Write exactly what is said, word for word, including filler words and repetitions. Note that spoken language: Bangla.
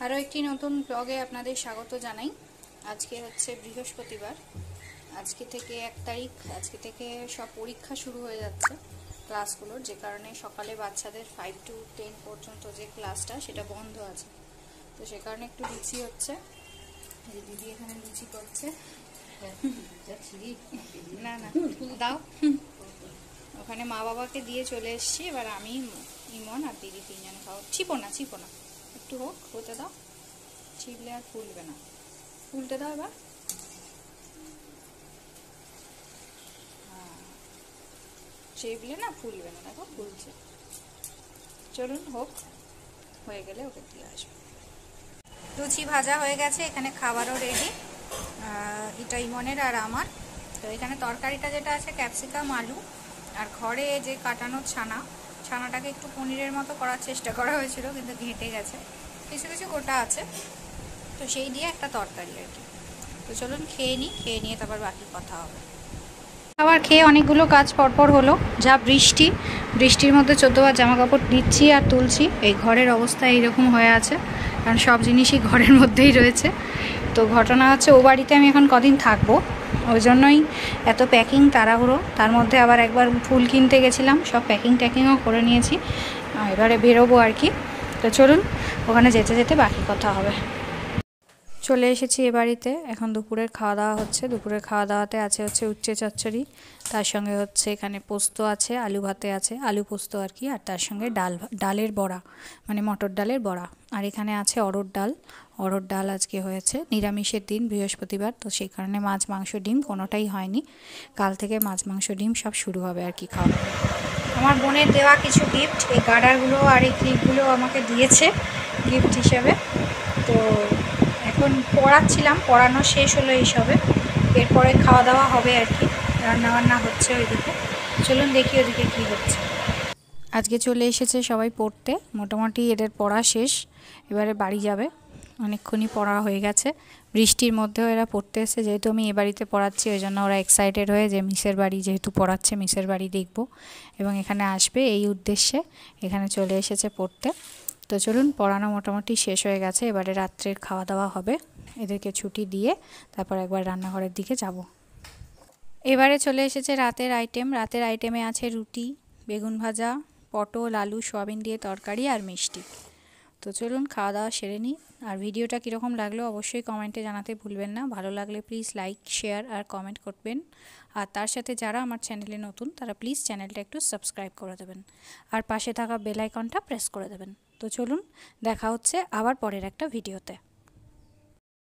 আরও একটি নতুন ব্লগে আপনাদের স্বাগত জানাই। আজকে হচ্ছে বৃহস্পতিবার। আজকে থেকে এক তারিখ, আজকে থেকে সব পরীক্ষা শুরু হয়ে যাচ্ছে ক্লাসগুলোর, যে কারণে সকালে বাচ্চাদের ফাইভ টু টেন পর্যন্ত যে ক্লাসটা সেটা বন্ধ আছে। তো সে কারণে একটু লুচি হচ্ছে, এই দিদি এখানে লুচি করছে। না না দাও, ওখানে মা বাবাকে দিয়ে চলে এসছি। এবার আমি, ইমন আর দিদি তিনজনে খাও। চিপো না চিপো না, একটু হোক, হতে দাও। চিপলে আর ফুলবে না, উল্টে দাও এবার। হ্যাঁ, চিপলে না ফুলবে না, দেখো ফুলছে। চলুন হোক, হয়ে গেলে ওকে দিয়ে আসবে। লুচি ভাজা হয়ে গেছে, এখানে খাবারও রেডি। এটা ইমনের আর আমার। তো এখানে তরকারিটা যেটা আছে ক্যাপসিকাম, আলু আর ঘরে যে কাটানো ছানা, ছানাটাকে একটু পনিরের মতো করার চেষ্টা করা হয়েছিল, কিন্তু ঘেঁটে গেছে। কিছু কিছু গোটা আছে, তো সেই দিয়ে একটা তরকারি আর কি। তো চলুন খেয়ে নিই, খেয়ে নিয়ে তারপর বাকি কথা হবে। আবার খেয়ে অনেকগুলো কাজ পরপর হলো। যা বৃষ্টি, বৃষ্টির মধ্যে চোদ্দবার জামা কাপড় দিচ্ছি আর তুলছি। এই ঘরের অবস্থা এইরকম হয়ে আছে, কারণ সব জিনিসই ঘরের মধ্যেই রয়েছে। তো ঘটনা হচ্ছে, ও বাড়িতে আমি এখন কদিন থাকবো, ওই জন্যই এত প্যাকিং তাড়াহুড়ো। তার মধ্যে আবার একবার ফুল কিনতে গেছিলাম, সব প্যাকিং ট্যাকিংও করে নিয়েছি। এবারে বেরোবো আর কি। তো চলুন, ওখানে যেতে যেতে বাকি কথা হবে। চলে এসেছি এ বাড়িতে, এখন দুপুরের খাওয়া দাওয়া হচ্ছে। দুপুরের খাওয়া দাওয়াতে আছে হচ্ছে উচ্ছে চচ্চড়ি, তার সঙ্গে হচ্ছে এখানে পোস্ত আছে, আলু ভাতে আছে, আলু পোস্ত আর কি, আর তার সঙ্গে ডাল, ডালের বড়া, মানে মটর ডালের বড়া। আর এখানে আছে অরড় ডাল, অরড় ডাল আজকে হয়েছে। নিরামিষের দিন, বৃহস্পতিবার, তো সেই কারণে মাছ মাংস ডিম কোনোটাই হয়নি। কাল থেকে মাছ মাংস ডিম সব শুরু হবে আর কি খাওয়া। আমার বোনের দেওয়া কিছু গিফট, এই গার্ডারগুলো আর এই ক্লিপগুলো আমাকে দিয়েছে গিফট হিসেবে। তো এখন পড়াচ্ছিলাম, পড়ানো শেষ হলো এইসবে, এরপরে খাওয়া দাওয়া হবে আর কি। রান্নাবান্না হচ্ছে ওইদিকে, চলুন দেখি ওদিকে কী হচ্ছে। আজকে চলে এসেছে সবাই পড়তে, মোটামুটি এদের পড়া শেষ, এবারে বাড়ি যাবে। অনেকক্ষণই পড়া হয়ে গেছে, বৃষ্টির মধ্যেও এরা পড়তে এসেছে। যেহেতু আমি এ বাড়িতে পড়াচ্ছি, ওই জন্য ওরা এক্সাইটেড হয়ে যে মিসের বাড়ি যেহেতু পড়াচ্ছে, মিসের বাড়ি দেখব এবং এখানে আসবে এই উদ্দেশ্যে এখানে চলে এসেছে পড়তে। তো চলুন, পড়ানো মোটামুটি শেষ হয়ে গেছে, এবারে রাত্রের খাওয়া দাওয়া হবে। এদেরকে ছুটি দিয়ে তারপর একবার রান্নাঘরের দিকে যাব। এবারে চলে এসেছে রাতের আইটেম। রাতের আইটেমে আছে রুটি, বেগুন ভাজা, পটল, আলু, সয়াবিন দিয়ে তরকারি আর মিষ্টি। তো চলুন খাওয়া দাওয়া সেরে নিই। আর ভিডিওটা কীরকম লাগলো অবশ্যই কমেন্টে জানাতে ভুলবেন না। ভালো লাগলে প্লিজ লাইক, শেয়ার আর কমেন্ট করবেন। আর তার সাথে যারা আমার চ্যানেলে নতুন, তারা প্লিজ চ্যানেলটা একটু সাবস্ক্রাইব করে দেবেন আর পাশে থাকা বেল আইকনটা প্রেস করে দেবেন। তো চলুন, দেখা হচ্ছে আবার পরের একটা ভিডিওতে।